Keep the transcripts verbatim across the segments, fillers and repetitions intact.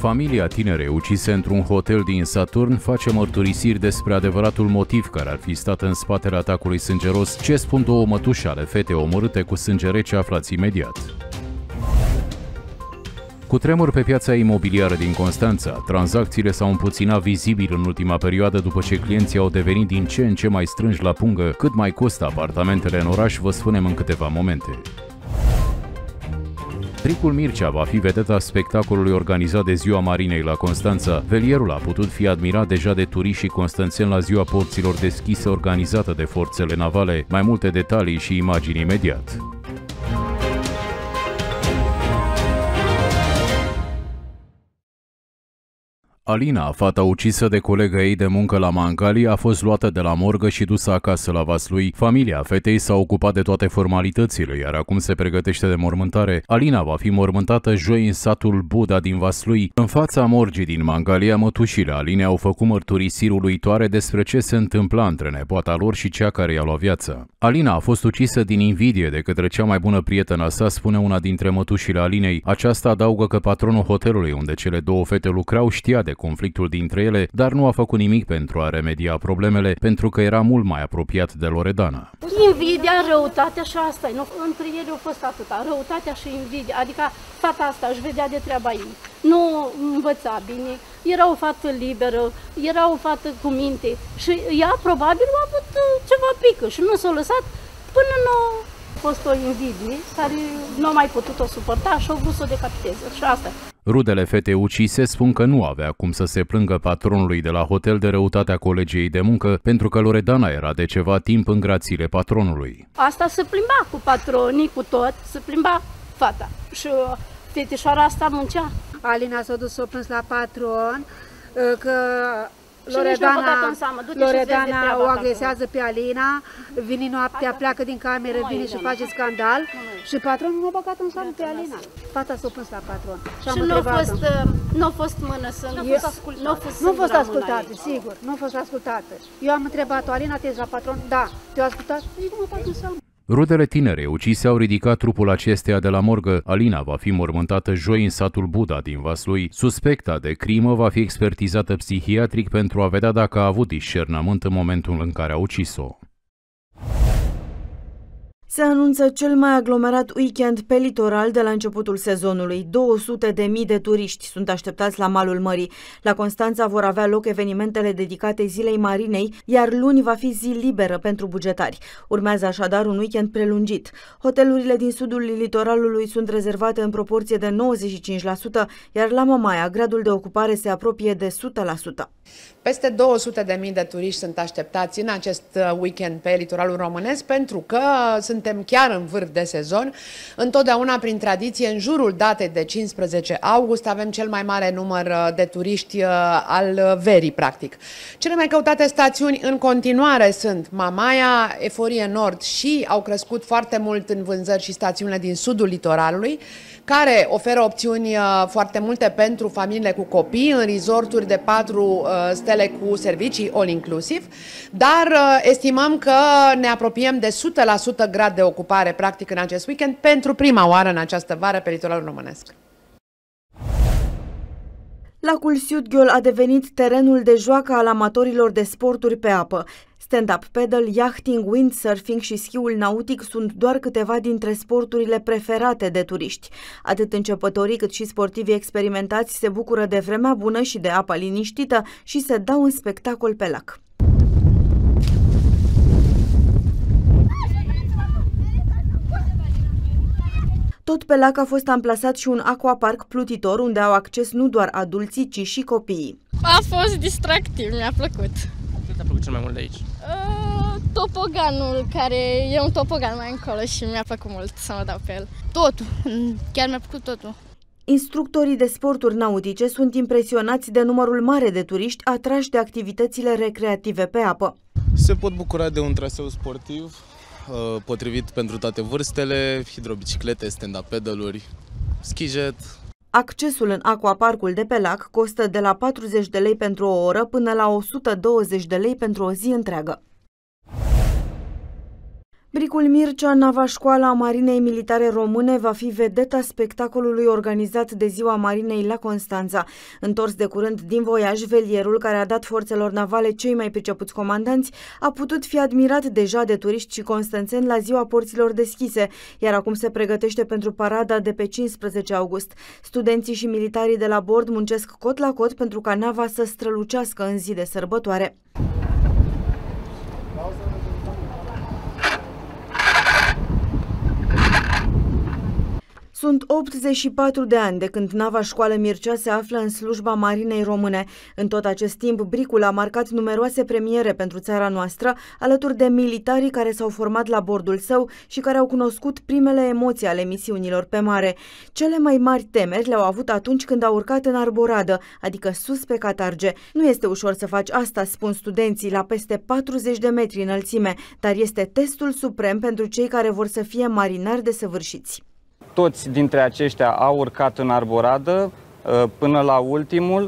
Familia tinerei ucise într-un hotel din Saturn face mărturisiri despre adevăratul motiv care ar fi stat în spatele atacului sângeros. Ce spun două mătuși ale fetei omorâte cu sânge rece, aflați imediat. Cu tremur pe piața imobiliară din Constanța, tranzacțiile s-au împuținat vizibil în ultima perioadă după ce clienții au devenit din ce în ce mai strânși la pungă. Cât mai costă apartamentele în oraș, vă spunem în câteva momente. Tricul Mircea va fi vedeta spectacolului organizat de Ziua Marinei la Constanța. Velierul a putut fi admirat deja de turiști și constanțeni la Ziua Porților deschise organizată de forțele navale. Mai multe detalii și imagini imediat. Alina, fata ucisă de colega ei de muncă la Mangali, a fost luată de la morgă și dusă acasă la Vaslui. Familia fetei s-a ocupat de toate formalitățile, iar acum se pregătește de mormântare. Alina va fi mormântată joi în satul Buda din Vaslui. În fața morgii din Mangalia, mătușile Alinei au făcut mărturisiri uluitoare despre ce se întâmpla între nepoata lor și cea care i-a luat viața. Alina a fost ucisă din invidie de către cea mai bună prietenă a sa, spune una dintre mătușile Alinei. Aceasta adaugă că patronul hotelului unde cele două fete lucrau știa de conflictul dintre ele, dar nu a făcut nimic pentru a remedia problemele, pentru că era mult mai apropiat de Loredana. Invidia, răutatea și asta, nu, între ele a fost atâta, răutatea și invidia, adică fata asta își vedea de treaba ei, nu învăța bine, era o fată liberă, era o fată cu minte și ea probabil a avut ceva pică și nu s-a lăsat până nu a fost o invidie care nu a mai putut-o suporta și a vrut să o decapiteze și asta. Rudele fetei ucise spun că nu avea cum să se plângă patronului de la hotel de răutatea colegii de muncă, pentru că Loredana era de ceva timp în grațiile patronului. Asta se plimba cu patronii, cu tot, se plimba fata și fetișoara asta muncea. Alina s-a dus, s-a plâns la patron că Loredana, Loredana o agresează pe Alina, vine noaptea, pleacă din cameră, vine și face scandal și patronul nu a băgat în seamă pe Alina. Fata s-a plâns la patron. Și nu a fost, nu a fost mână să nu fost ascultată. Nu a fost ascultată, sigur, nu a fost ascultată. Eu am întrebat-o, Alina, te-ai la patron? Da. Te-a ascultat? Zic, nu mă bag în seamă. Rudele tinerei ucise au ridicat trupul acesteia de la morgă. Alina va fi mormântată joi în satul Buda din Vaslui. Suspecta de crimă va fi expertizată psihiatric pentru a vedea dacă a avut discernământ în momentul în care a ucis-o. Se anunță cel mai aglomerat weekend pe litoral de la începutul sezonului. două sute de mii de turiști sunt așteptați la malul mării. La Constanța vor avea loc evenimentele dedicate Zilei Marinei, iar luni va fi zi liberă pentru bugetari. Urmează așadar un weekend prelungit. Hotelurile din sudul litoralului sunt rezervate în proporție de nouăzeci și cinci la sută, iar la Mamaia gradul de ocupare se apropie de o sută la sută. Peste două sute de mii de turiști sunt așteptați în acest weekend pe litoralul românesc, pentru că suntem chiar în vârf de sezon. Întotdeauna, prin tradiție, în jurul datei de cincisprezece august avem cel mai mare număr de turiști al verii, practic. Cele mai căutate stațiuni în continuare sunt Mamaia, Eforie Nord și au crescut foarte mult în vânzări și stațiunile din sudul litoralului, care oferă opțiuni foarte multe pentru familiile cu copii, în resorturi de patru stele cu servicii all-inclusiv, dar estimăm că ne apropiem de o sută la sută grad de ocupare practic în acest weekend pentru prima oară în această vară pe litoralul românesc. Lacul Siutgheol a devenit terenul de joacă al amatorilor de sporturi pe apă. Stand-up paddle, yachting, windsurfing și schiul nautic sunt doar câteva dintre sporturile preferate de turiști. Atât începătorii cât și sportivii experimentați se bucură de vremea bună și de apa liniștită și se dau un spectacol pe lac. Tot pe lac a fost amplasat și un aquapark plutitor unde au acces nu doar adulții, ci și copiii. A fost distractiv, mi-a plăcut. Ce te-a plăcut cel mai mult de aici? Uh, topoganul, care e un topogan mai încolo și mi-a plăcut mult să mă dau pe el. Totul, chiar mi-a plăcut totul. Instructorii de sporturi nautice sunt impresionați de numărul mare de turiști atrași de activitățile recreative pe apă. Se pot bucura de un traseu sportiv potrivit pentru toate vârstele, hidrobiciclete, stand-up paddle-uri, skijet. Accesul în aquaparcul de pe lac costă de la patruzeci de lei pentru o oră până la o sută douăzeci de lei pentru o zi întreagă. Bricul Mircea, nava școala a Marinei Militare Române, va fi vedeta spectacolului organizat de Ziua Marinei la Constanța. Întors de curând din voiaj, velierul, care a dat forțelor navale cei mai pricepuți comandanți, a putut fi admirat deja de turiști și constanțeni la Ziua Porților Deschise, iar acum se pregătește pentru parada de pe cincisprezece august. Studenții și militarii de la bord muncesc cot la cot pentru ca nava să strălucească în zi de sărbătoare. Sunt optzeci și patru de ani de când nava școală Mircea se află în slujba Marinei Române. În tot acest timp, bricul a marcat numeroase premiere pentru țara noastră, alături de militarii care s-au format la bordul său și care au cunoscut primele emoții ale misiunilor pe mare. Cele mai mari temeri le-au avut atunci când au urcat în arboradă, adică sus pe catarge. Nu este ușor să faci asta, spun studenții, la peste patruzeci de metri înălțime, dar este testul suprem pentru cei care vor să fie marinari desăvârșiți. Toți dintre aceștia au urcat în arboradă până la ultimul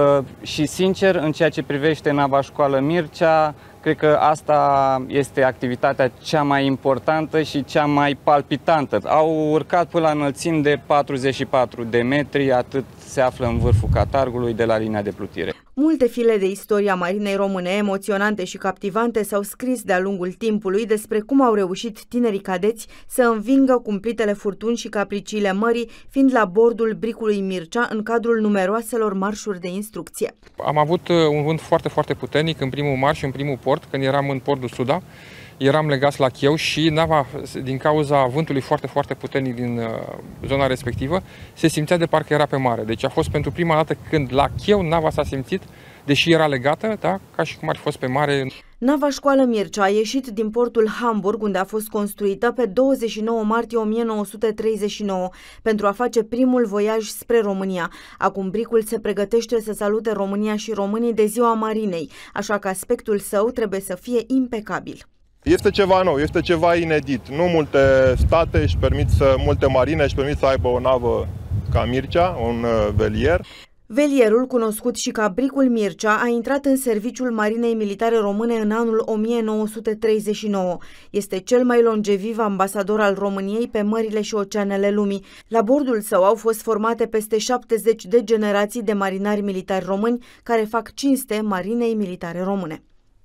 și, sincer, în ceea ce privește nava școală Mircea, cred că asta este activitatea cea mai importantă și cea mai palpitantă. Au urcat până la înălțimi de patruzeci și patru de metri, atât se află în vârful catargului de la linia de plutire. Multe file de istoria Marinei Române, emoționante și captivante, s-au scris de-a lungul timpului despre cum au reușit tinerii cadeți să învingă cumplitele furtuni și capriciile mării, fiind la bordul bricului Mircea în cadrul numeroaselor marșuri de instrucție. Am avut un vânt foarte, foarte puternic în primul marș și în primul port, când eram în portul Suda. Eram legați la cheu și nava, din cauza vântului foarte, foarte puternic din zona respectivă, se simțea de parcă era pe mare. Deci a fost pentru prima dată când la cheu nava s-a simțit, deși era legată, da, ca și cum ar fi fost pe mare. Nava școală Mircea a ieșit din portul Hamburg, unde a fost construită pe douăzeci și nouă martie o mie nouă sute treizeci și nouă, pentru a face primul voiaj spre România. Acum bricul se pregătește să salute România și românii de Ziua Marinei, așa că aspectul său trebuie să fie impecabil. Este ceva nou, este ceva inedit. Nu multe state își permit să, multe marine își permit să aibă o navă ca Mircea, un velier. Velierul, cunoscut și ca bricul Mircea, a intrat în serviciul Marinei Militare Române în anul o mie nouă sute treizeci și nouă. Este cel mai longeviv ambasador al României pe mările și oceanele lumii. La bordul său au fost formate peste șaptezeci de generații de marinari militari români care fac cinste Marinei Militare Române.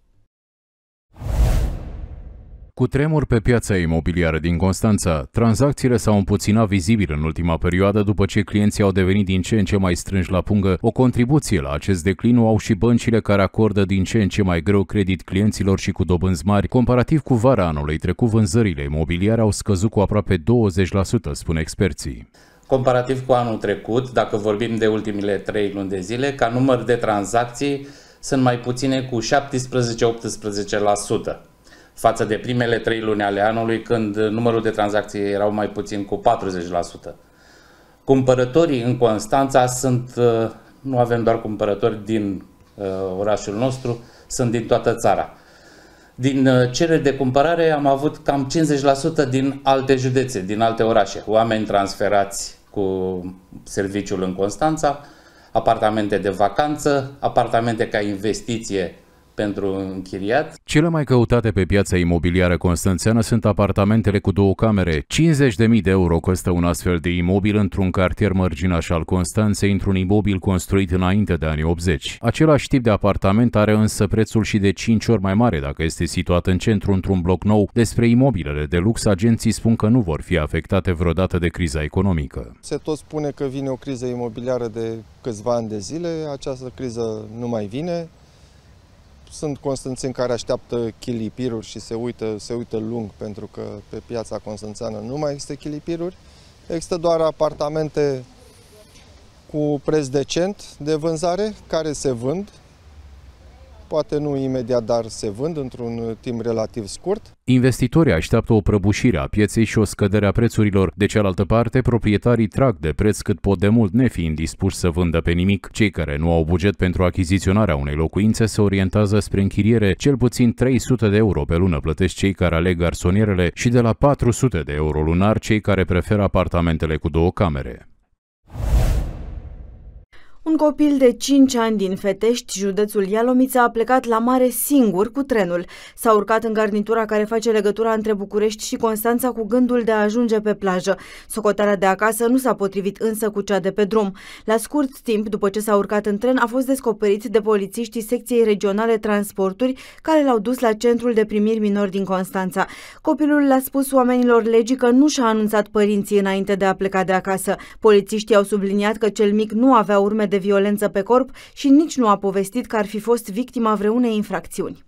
Cu tremur pe piața imobiliară din Constanța, tranzacțiile s-au împuținat vizibil în ultima perioadă după ce clienții au devenit din ce în ce mai strânși la pungă. O contribuție la acest declin o au și băncile, care acordă din ce în ce mai greu credit clienților și cu dobânzi mari. Comparativ cu vara anului trecut, vânzările imobiliare au scăzut cu aproape douăzeci la sută, spun experții. Comparativ cu anul trecut, dacă vorbim de ultimile trei luni de zile, ca număr de tranzacții sunt mai puține cu șaptesprezece - optsprezece la sută. Față de primele trei luni ale anului, când numărul de tranzacții erau mai puțin cu patruzeci la sută. Cumpărătorii în Constanța sunt, nu avem doar cumpărători din uh, orașul nostru, sunt din toată țara. Din uh, cereri de cumpărare am avut cam cincizeci la sută din alte județe, din alte orașe. Oameni transferați cu serviciul în Constanța, apartamente de vacanță, apartamente ca investiție pentru închiriat. Cele mai căutate pe piața imobiliară constanțeană sunt apartamentele cu două camere. cincizeci de mii de euro costă un astfel de imobil într-un cartier mărginaș al Constanței, într-un imobil construit înainte de anii optzeci. Același tip de apartament are însă prețul și de cinci ori mai mare dacă este situat în centru, într-un bloc nou. Despre imobilele de lux, agenții spun că nu vor fi afectate vreodată de criza economică. Se tot spune că vine o criză imobiliară de câțiva ani de zile, această criză nu mai vine. Sunt constanțeni care așteaptă chilipiruri și se uită, se uită lung, pentru că pe piața constanțeană nu mai există chilipiruri. Există doar apartamente cu preț decent de vânzare care se vând. Poate nu imediat, dar se vând într-un timp relativ scurt. Investitorii așteaptă o prăbușire a pieței și o scădere a prețurilor. De cealaltă parte, proprietarii trag de preț cât pot de mult, nefiind dispuși să vândă pe nimic. Cei care nu au buget pentru achiziționarea unei locuințe se orientează spre închiriere. Cel puțin trei sute de euro pe lună plătesc cei care aleg garsonierele și de la patru sute de euro lunar cei care preferă apartamentele cu două camere. Un copil de cinci ani din Fetești, județul Ialomița, a plecat la mare singur cu trenul. S-a urcat în garnitura care face legătura între București și Constanța cu gândul de a ajunge pe plajă. Socoteala de acasă nu s-a potrivit însă cu cea de pe drum. La scurt timp, după ce s-a urcat în tren, a fost descoperit de polițiștii secției regionale transporturi, care l-au dus la centrul de primiri minori din Constanța. Copilul le-a spus oamenilor legii că nu și-a anunțat părinții înainte de a pleca de acasă. Polițiștii au subliniat că cel mic nu avea urme de violență pe corp și nici nu a povestit că ar fi fost victima vreunei infracțiuni.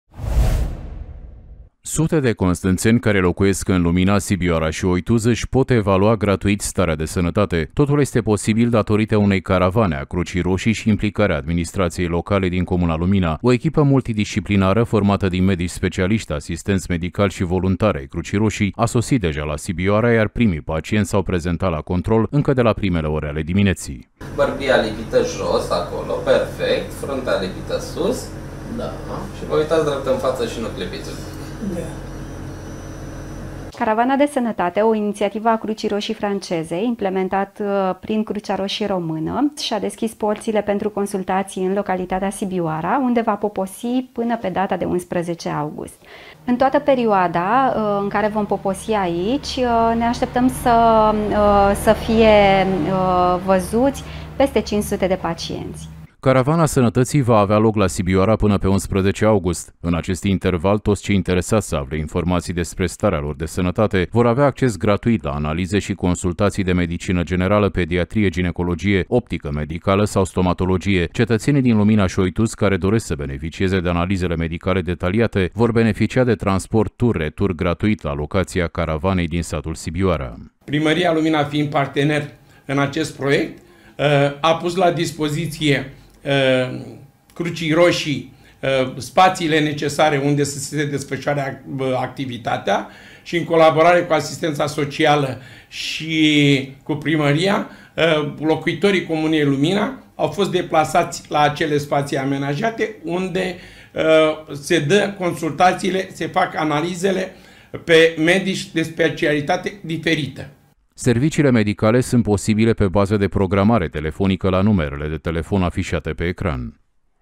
Sute de constanțeni care locuiesc în Lumina, Sibioara și Oituz își pot evalua gratuit starea de sănătate. Totul este posibil datorită unei caravane a Crucii Roșii și implicarea administrației locale din Comuna Lumina. O echipă multidisciplinară formată din medici specialiști, asistenți medicali și voluntari ai Crucii Roșii a sosit deja la Sibioara, iar primii pacienți s-au prezentat la control încă de la primele ore ale dimineții. Bărbia lipită jos, acolo, perfect, fruntea lipită sus, da. Și vă uitați drept în față și nu clipiți. Da. Caravana de Sănătate, o inițiativă a Crucii Roșii franceze, implementat prin Crucea Roșie Română, și-a deschis porțile pentru consultații în localitatea Sibioara, unde va poposi până pe data de unsprezece august. În toată perioada în care vom poposi aici, ne așteptăm să, să fie văzuți peste cinci sute de pacienți. Caravana Sănătății va avea loc la Sibioara până pe unsprezece august. În acest interval, toți cei interesați să afle informații despre starea lor de sănătate vor avea acces gratuit la analize și consultații de medicină generală, pediatrie, ginecologie, optică medicală sau stomatologie. Cetățenii din Lumina și Oituz care doresc să beneficieze de analizele medicale detaliate vor beneficia de transport tur-retur gratuit la locația caravanei din satul Sibioara. Primăria Lumina, fiind partener în acest proiect, a pus la dispoziție Crucii Roșii spațiile necesare unde să se desfășoare activitatea și în colaborare cu asistența socială și cu primăria, locuitorii Comunei Lumina au fost deplasați la acele spații amenajate unde se dă consultațiile, se fac analizele pe medici de specialitate diferită. Serviciile medicale sunt posibile pe bază de programare telefonică la numerele de telefon afișate pe ecran.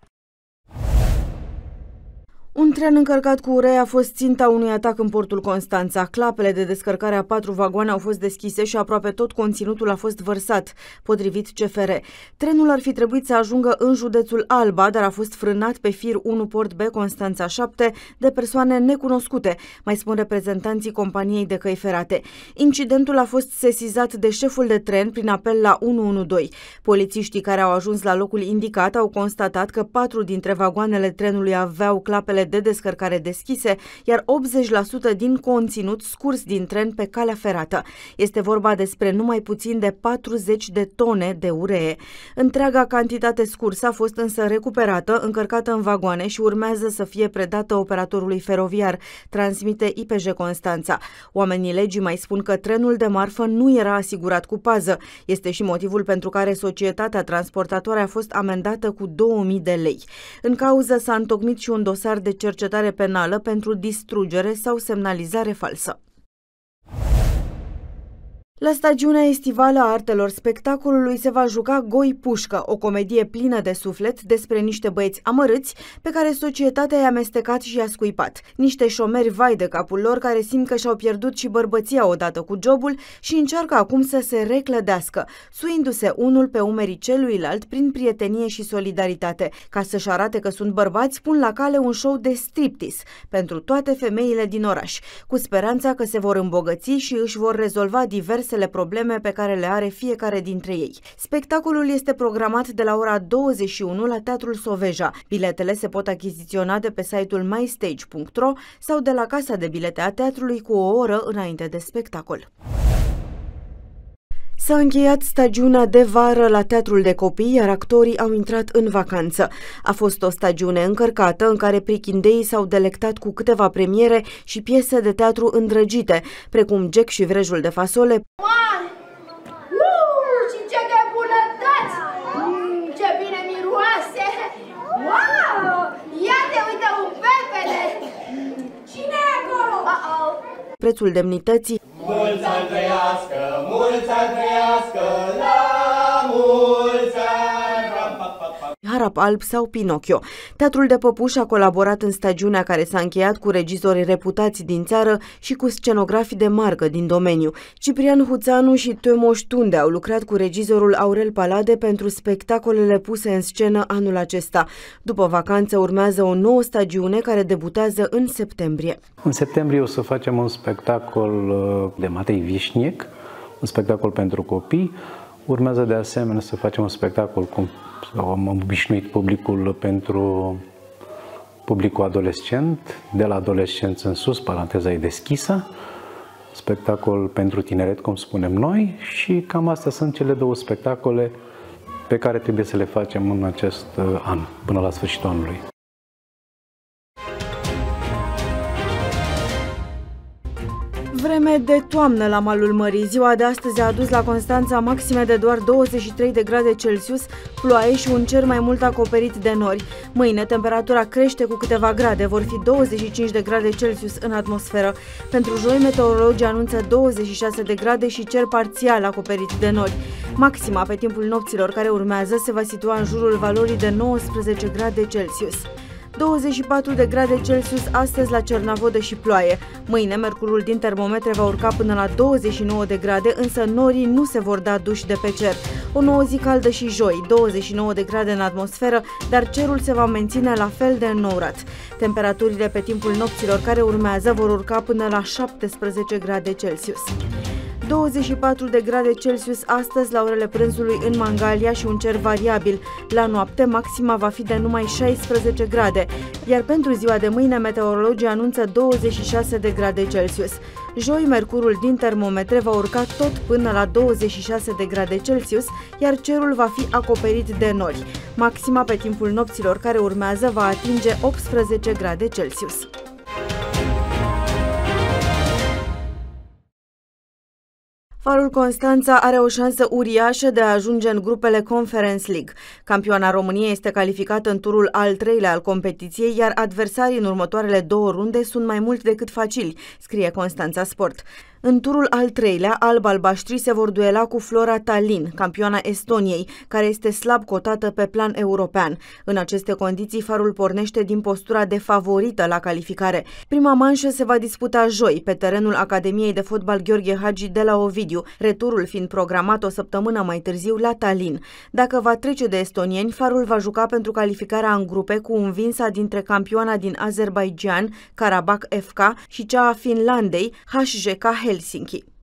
Un tren încărcat cu ulei a fost ținta unui atac în portul Constanța. Clapele de descărcare a patru vagoane au fost deschise și aproape tot conținutul a fost vărsat, potrivit C F R. Trenul ar fi trebuit să ajungă în județul Alba, dar a fost frânat pe fir unu Port B Constanța șapte de persoane necunoscute, mai spun reprezentanții companiei de căi ferate. Incidentul a fost sesizat de șeful de tren prin apel la unu unu doi. Polițiștii care au ajuns la locul indicat au constatat că patru dintre vagoanele trenului aveau clapele de descărcare deschise, iar optzeci la sută din conținut scurs din tren pe calea ferată. Este vorba despre numai puțin de patruzeci de tone de uree. Întreaga cantitate scursă a fost însă recuperată, încărcată în vagoane și urmează să fie predată operatorului feroviar, transmite I P J Constanța. Oamenii legii mai spun că trenul de marfă nu era asigurat cu pază. Este și motivul pentru care societatea transportatoare a fost amendată cu două mii de lei. În cauză s-a întocmit și un dosar de cercetare penală pentru distrugere sau semnalizare falsă. La stagiunea estivală a artelor spectacolului se va juca Goi Pușcă, o comedie plină de suflet despre niște băieți amărâți pe care societatea i-a amestecat și i-a scuipat. Niște șomeri vai de capul lor care simt că și-au pierdut și bărbăția odată cu jobul și încearcă acum să se reclădească, suindu-se unul pe umerii celuilalt prin prietenie și solidaritate. Ca să-și arate că sunt bărbați, pun la cale un show de striptease pentru toate femeile din oraș, cu speranța că se vor îmbogăți și își vor rezolva diverse probleme pe care le are fiecare dintre ei. Spectacolul este programat de la ora douăzeci și unu la Teatrul Soveja. Biletele se pot achiziționa de pe site-ul my stage punct ro sau de la casa de bilete a teatrului cu o oră înainte de spectacol. S-a încheiat stagiunea de vară la Teatrul de Copii, iar actorii au intrat în vacanță. A fost o stagiune încărcată în care prichindeii s-au delectat cu câteva premiere și piese de teatru îndrăgite, precum Jack și vrejul de fasole. Uuu, și ce de bunătăți! Mm, ce bine miroase! Wow! Ia te uite un pepele! Cine e acolo? Uh-oh. Prețul demnității. Mulți ani trăiască, mulți ani trăiască, la mulți ani! Arap Alb sau Pinocchio. Teatrul de Păpuș a colaborat în stagiunea care s-a încheiat cu regizori reputați din țară și cu scenografii de marcă din domeniu. Ciprian Huțanu și Tomoș Tunde au lucrat cu regizorul Aurel Palade pentru spectacolele puse în scenă anul acesta. După vacanță urmează o nouă stagiune care debutează în septembrie. În septembrie o să facem un spectacol de Matei Vișniec, un spectacol pentru copii. Urmează de asemenea să facem un spectacol cum am obișnuit publicul pentru publicul adolescent, de la adolescență în sus, paranteza e deschisă, spectacol pentru tineret, cum spunem noi, și cam astea sunt cele două spectacole pe care trebuie să le facem în acest an, până la sfârșitul anului. Vreme de toamnă la malul mării. Ziua de astăzi a adus la Constanța maxime de doar douăzeci și trei de grade Celsius, ploaie și un cer mai mult acoperit de nori. Mâine temperatura crește cu câteva grade, vor fi douăzeci și cinci de grade Celsius în atmosferă. Pentru joi, meteorologii anunță douăzeci și șase de grade și cer parțial acoperit de nori. Maxima pe timpul nopților care urmează se va situa în jurul valorii de nouăsprezece grade Celsius. douăzeci și patru de grade Celsius astăzi la Cernavodă și ploaie. Mâine mercurul din termometre va urca până la douăzeci și nouă de grade, însă norii nu se vor da duși de pe cer. O nouă zi caldă și joi, douăzeci și nouă de grade în atmosferă, dar cerul se va menține la fel de înnourat. Temperaturile pe timpul nopților care urmează vor urca până la șaptesprezece grade Celsius. douăzeci și patru de grade Celsius astăzi la orele prânzului în Mangalia și un cer variabil. La noapte maxima va fi de numai șaisprezece grade, iar pentru ziua de mâine meteorologii anunță douăzeci și șase de grade Celsius. Joi mercurul din termometre va urca tot până la douăzeci și șase de grade Celsius, iar cerul va fi acoperit de nori. Maxima pe timpul nopților care urmează va atinge optsprezece grade Celsius. Farul Constanța are o șansă uriașă de a ajunge în grupele Conference League. Campioana României este calificată în turul al treilea al competiției, iar adversarii în următoarele două runde sunt mai mult decât facili, scrie Constanța Sport. În turul al treilea, alb-albaștrii se vor duela cu Flora Tallinn, campioana Estoniei, care este slab cotată pe plan european. În aceste condiții, Farul pornește din postura de favorită la calificare. Prima manșă se va disputa joi, pe terenul Academiei de Fotbal Gheorghe Hagi de la Ovidiu, returul fiind programat o săptămână mai târziu la Tallinn. Dacă va trece de estonieni, Farul va juca pentru calificarea în grupe cu învinsa dintre campioana din Azerbaijan, Karabakh F K, și cea a Finlandei, H J K Helsinki.